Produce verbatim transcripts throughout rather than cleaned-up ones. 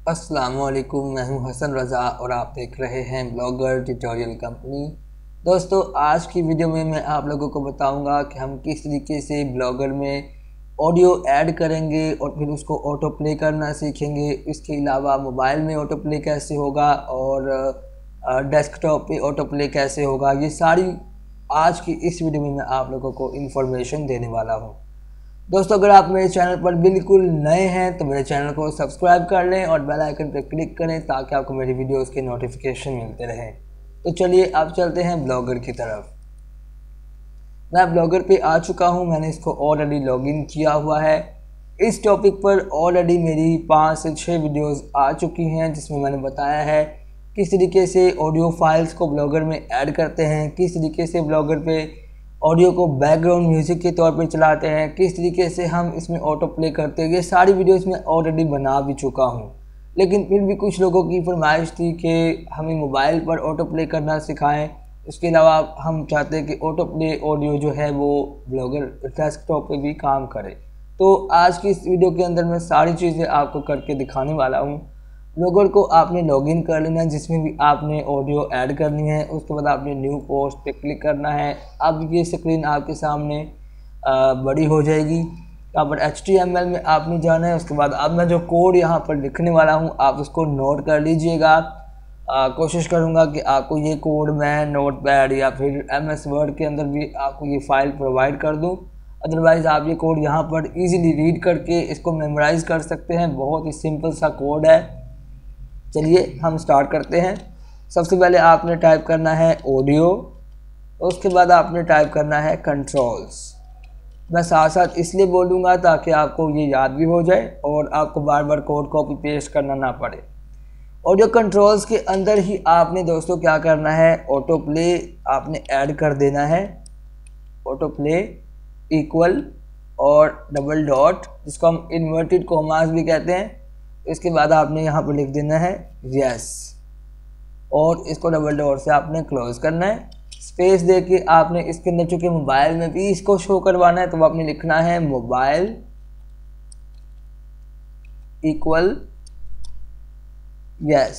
अस्सलामुअलैकुम, मैं हूं हसन रज़ा और आप देख रहे हैं ब्लॉगर ट्यूटोरियल कंपनी। दोस्तों, आज की वीडियो में मैं आप लोगों को बताऊंगा कि हम किस तरीके से ब्लॉगर में ऑडियो ऐड करेंगे और फिर उसको ऑटो प्ले करना सीखेंगे। इसके अलावा मोबाइल में ऑटो प्ले कैसे होगा और डेस्कटॉप पे ऑटो प्ले कैसे होगा, ये सारी आज की इस वीडियो में मैं आप लोगों को इन्फॉर्मेशन देने वाला हूँ। दोस्तों, अगर आप मेरे चैनल पर बिल्कुल नए हैं तो मेरे चैनल को सब्सक्राइब कर लें और बेल आइकन पर क्लिक करें ताकि आपको मेरी वीडियोस के नोटिफिकेशन मिलते रहें। तो चलिए अब चलते हैं ब्लॉगर की तरफ। मैं ब्लॉगर पे आ चुका हूं, मैंने इसको ऑलरेडी लॉगिन किया हुआ है। इस टॉपिक पर ऑलरेडी मेरी पाँच से छः वीडियोस आ चुकी हैं जिसमें मैंने बताया है किस तरीके से ऑडियो फाइल्स को ब्लॉगर में ऐड करते हैं, किस तरीके से ब्लॉगर पे ऑडियो को बैकग्राउंड म्यूज़िक के तौर पर चलाते हैं, किस तरीके से हम इसमें ऑटो प्ले करते हैं। ये सारी वीडियोस मैं ऑलरेडी बना भी चुका हूँ, लेकिन फिर भी कुछ लोगों की फरमाइश थी कि हमें मोबाइल पर ऑटो प्ले करना सिखाएं। इसके अलावा हम चाहते हैं कि ऑटो प्ले ऑडियो जो है वो ब्लॉगर डेस्कटॉप पे भी काम करे। तो आज की इस वीडियो के अंदर मैं सारी चीज़ें आपको करके दिखाने वाला हूँ। ब्लॉगर को आपने लॉगिन कर लेना है जिसमें भी आपने ऑडियो ऐड करनी है। उसके बाद आपने न्यू पोस्ट पे क्लिक करना है। अब ये स्क्रीन आपके सामने आ, बड़ी हो जाएगी। यहाँ पर एच टी एम एल में आपने जाना है। उसके बाद अब मैं जो कोड यहाँ पर लिखने वाला हूँ आप उसको नोट कर लीजिएगा। कोशिश करूँगा कि आपको ये कोड मैं नोट पैड या फिर एम एस वर्ड के अंदर भी आपको ये फ़ाइल प्रोवाइड कर दूँ। अदरवाइज़ आप ये कोड यहाँ पर ईज़िली रीड करके इसको मेमोराइज़ कर सकते हैं। बहुत ही सिंपल सा कोड है। चलिए हम स्टार्ट करते हैं। सबसे पहले आपने टाइप करना है ऑडियो, उसके बाद आपने टाइप करना है कंट्रोल्स। मैं साथ साथ इसलिए बोलूँगा ताकि आपको ये याद भी हो जाए और आपको बार बार कोड कॉपी पेस्ट करना ना पड़े। ऑडियो कंट्रोल्स के अंदर ही आपने दोस्तों क्या करना है, ऑटो प्ले आपने ऐड कर देना है। ऑटो प्ले इक्वल और डबल डॉट, जिसको हम इन्वर्टेड कोमास भी कहते हैं। इसके बाद आपने यहाँ पर लिख देना है यस और इसको डबल डॉट से आपने क्लोज करना है। स्पेस दे के आपने इसके अंदर चूँकि मोबाइल में भी इसको शो करवाना है तो आपने लिखना है मोबाइल इक्वल यस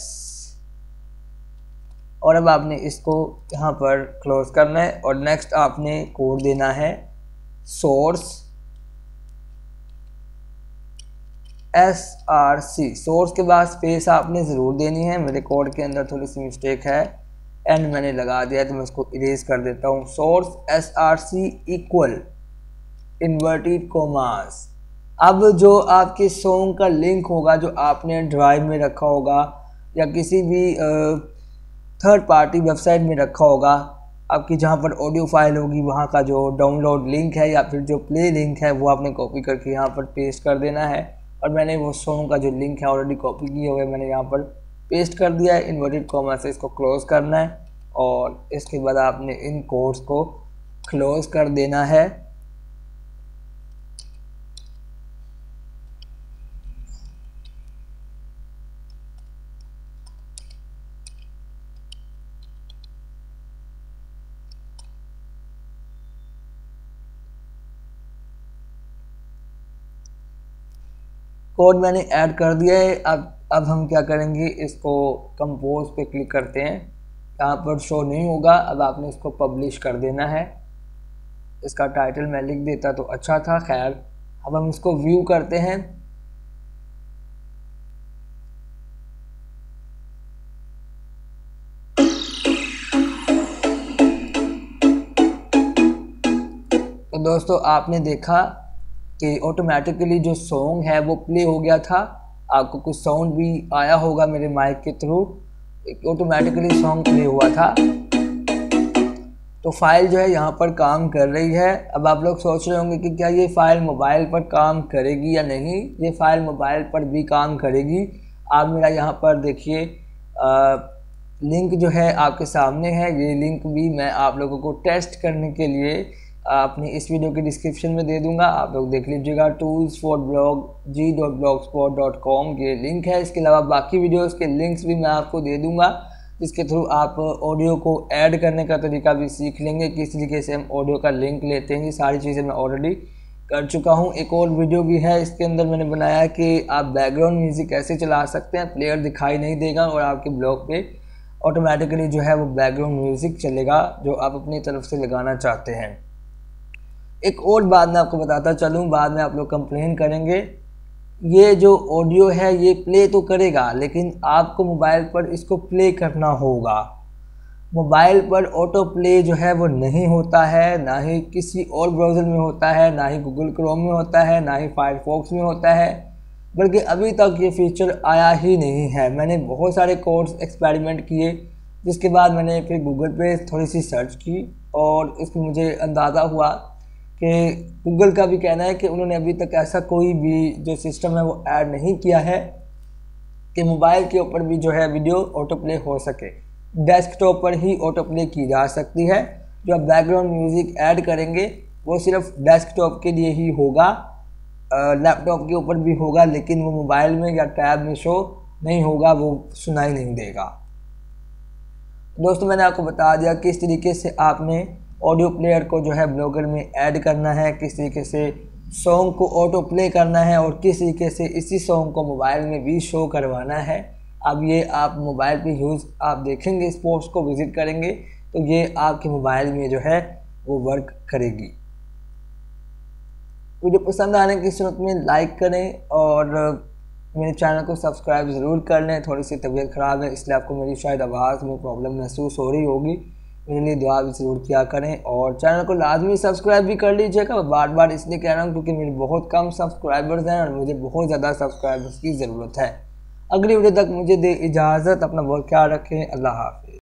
और अब आपने इसको यहाँ पर क्लोज करना है और नेक्स्ट आपने कोड देना है source S R C. Source के बाद स्पेस आपने ज़रूर देनी है। मेरे कोड के अंदर थोड़ी सी मिस्टेक है, एंड मैंने लगा दिया तो मैं इसको इरेज कर देता हूँ। Source S R C equal inverted commas. अब जो आपके सॉन्ग का लिंक होगा जो आपने ड्राइव में रखा होगा या किसी भी थर्ड पार्टी वेबसाइट में रखा होगा, आपकी जहाँ पर ऑडियो फाइल होगी वहाँ का जो डाउनलोड लिंक है या फिर जो प्ले लिंक है वो आपने कॉपी करके यहाँ पर पेस्ट कर देना है। और मैंने वो सॉन्ग का जो लिंक है ऑलरेडी कॉपी किया हुआ है, मैंने यहाँ पर पेस्ट कर दिया है। इन्वर्टेड कॉमा से इसको क्लोज करना है और इसके बाद आपने इन कोड्स को क्लोज कर देना है। कोड मैंने ऐड कर दिया है। अब अब हम क्या करेंगे, इसको कंपोज पे क्लिक करते हैं। यहाँ पर शो नहीं होगा। अब आपने इसको पब्लिश कर देना है। इसका टाइटल मैं लिख देता तो अच्छा था, खैर। अब हम इसको व्यू करते हैं। तो दोस्तों, आपने देखा कि ऑटोमेटिकली जो सॉन्ग है वो प्ले हो गया था। आपको कुछ साउंड भी आया होगा मेरे माइक के थ्रू, ऑटोमेटिकली सॉन्ग प्ले हुआ था। तो फाइल जो है यहाँ पर काम कर रही है। अब आप लोग सोच रहे होंगे कि क्या ये फ़ाइल मोबाइल पर काम करेगी या नहीं। ये फ़ाइल मोबाइल पर भी काम करेगी। आप मेरा यहाँ पर देखिए, लिंक जो है आपके सामने है। ये लिंक भी मैं आप लोगों को टेस्ट करने के लिए अपनी इस वीडियो के डिस्क्रिप्शन में दे दूंगा, आप लोग देख लीजिएगा। Tools for blog G dot blog spot dot com ये लिंक है। इसके अलावा बाकी वीडियोस के लिंक्स भी मैं आपको दे दूंगा, जिसके थ्रू आप ऑडियो को ऐड करने का तरीका भी सीख लेंगे, किस तरीके से हम ऑडियो का लिंक लेते हैं। ये सारी चीज़ें मैं ऑलरेडी कर चुका हूँ। एक और वीडियो भी है, इसके अंदर मैंने बनाया कि आप बैकग्राउंड म्यूज़िक कैसे चला सकते हैं। प्लेयर दिखाई नहीं देगा और आपके ब्लॉग पे ऑटोमेटिकली जो है वो बैकग्राउंड म्यूज़िक चलेगा जो आप अपनी तरफ से लगाना चाहते हैं। एक और बात मैं आपको बताता चलूँ, बाद में आप लोग कंप्लेन करेंगे। ये जो ऑडियो है ये प्ले तो करेगा, लेकिन आपको मोबाइल पर इसको प्ले करना होगा। मोबाइल पर ऑटो प्ले जो है वो नहीं होता है, ना ही किसी और ब्राउज़र में होता है, ना ही गूगल क्रोम में होता है, ना ही फायरफॉक्स में होता है, बल्कि अभी तक ये फीचर आया ही नहीं है। मैंने बहुत सारे कोर्स एक्सपेरिमेंट किए, जिसके बाद मैंने फिर गूगल पे थोड़ी सी सर्च की और इसमें मुझे अंदाज़ा हुआ कि गूगल का भी कहना है कि उन्होंने अभी तक ऐसा कोई भी जो सिस्टम है वो ऐड नहीं किया है कि मोबाइल के ऊपर भी जो है वीडियो ऑटो प्ले हो सके। डेस्कटॉप पर ही ऑटो प्ले की जा सकती है। जो आप बैकग्राउंड म्यूज़िक ऐड करेंगे वो सिर्फ डेस्कटॉप के लिए ही होगा, लैपटॉप के ऊपर भी होगा, लेकिन वो मोबाइल में या टैब में शो नहीं होगा, वो सुनाई नहीं देगा। दोस्तों, मैंने आपको बता दिया किस तरीके से आपने ऑडियो प्लेयर को जो है ब्लॉगर में ऐड करना है, किस तरीके से सॉन्ग को ऑटो प्ले करना है और किस तरीके से इसी सॉन्ग को मोबाइल में भी शो करवाना है। अब ये आप मोबाइल पे यूज़ आप देखेंगे, इस पोस्ट को विज़िट करेंगे तो ये आपके मोबाइल में जो है वो वर्क करेगी। वीडियो पसंद आने की सूरत में लाइक करें और मेरे चैनल को सब्सक्राइब ज़रूर कर लें। थोड़ी सी तबीयत ख़राब है इसलिए आपको मेरी शायद आवाज़ में प्रॉब्लम महसूस हो रही होगी। मेरे लिए दुआ भी ज़रूर किया करें और चैनल को लाजमी सब्सक्राइब भी कर लीजिएगा। मैं बार बार इसलिए कह रहा हूँ क्योंकि मेरे बहुत कम सब्सक्राइबर्स हैं और मुझे बहुत ज़्यादा सब्सक्राइबर्स की ज़रूरत है। अगली वीडियो तक मुझे दे इजाज़त। अपना बहुत ख्याल रखें। अल्लाह हाफ़िज़।